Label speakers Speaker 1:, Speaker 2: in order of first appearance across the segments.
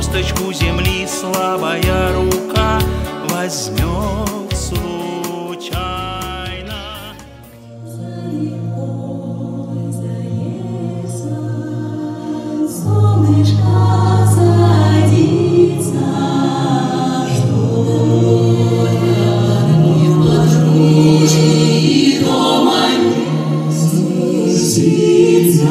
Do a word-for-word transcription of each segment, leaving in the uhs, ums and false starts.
Speaker 1: косточку земли слабая рука возьмет случайно.
Speaker 2: Солнышко садится, что-то не подружит, дома не снится.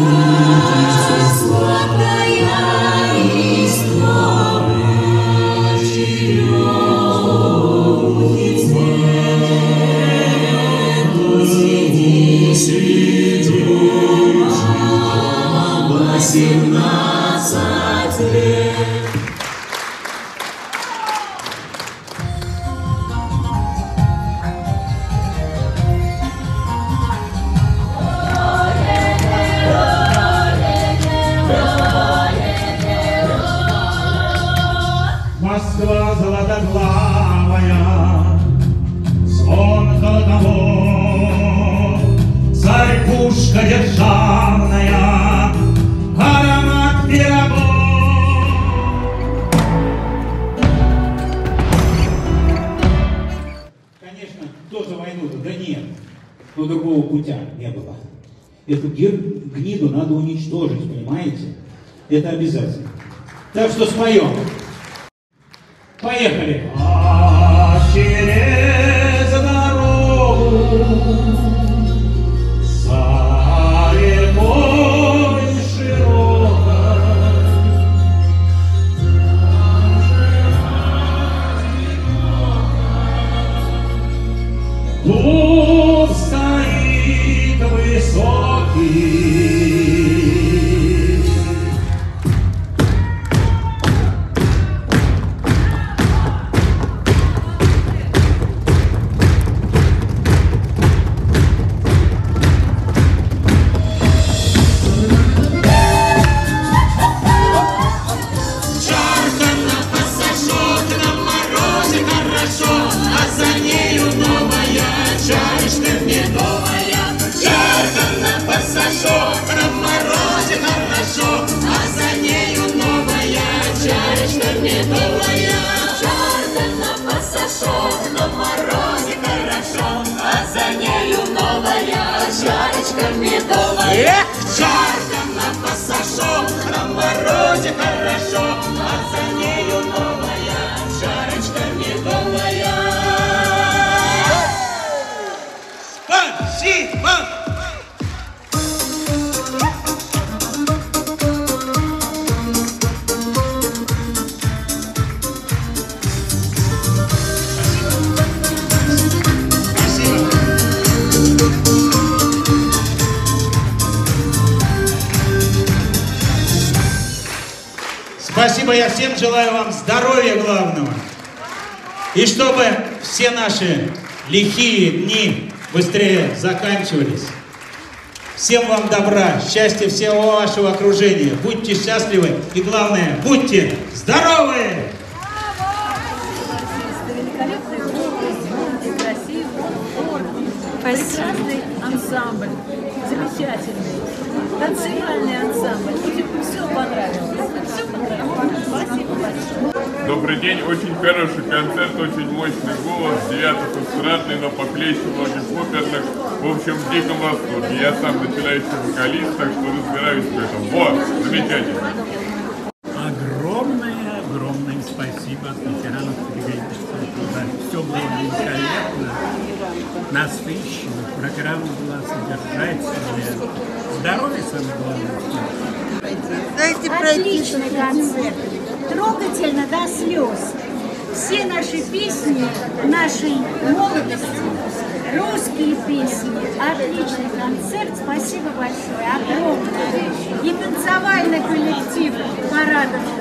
Speaker 2: Семнадцать лет.
Speaker 3: Москва золотоглавая, звон колоколов, царь-пушка державная, аромат пирогов. Конечно, кто за войну-то? Да нет, но другого путя не было. Эту гниду надо уничтожить, понимаете? Это обязательно. Так что споем. Поехали! А через дорогу за рекой широкой дуб стоит высокий.
Speaker 1: Эх, жарко на пассажо, на морозе хорошо, а за нею новая шарочка медовая. Спасибо!
Speaker 3: Спасибо, я всем желаю вам здоровья главного. И чтобы все наши лихие дни быстрее заканчивались. Всем вам добра, счастья всего вашего окружения. Будьте счастливы и, главное, будьте здоровы!
Speaker 4: Прекрасный ансамбль, замечательный, танцевальный ансамбль. Все понравилось. Все понравилось. Спасибо большое.
Speaker 5: Добрый день, очень хороший концерт, очень мощный голос, девятых эстрадный, но похлеще многих оперных. В общем, в диком восторге. Я сам начинающий вокалист, так что разбираюсь в этом. Вот, замечательно.
Speaker 6: Огромное, огромное спасибо ветеранам Бригадирского труда. Все было великолепно, насыщенно, программа была содержательная. Здоровье самое главное.
Speaker 7: Отличный концерт, трогательно до слез. Все наши песни нашей молодости, русские песни. Отличный концерт, спасибо большое, огромное. И танцевальный коллектив порадовал.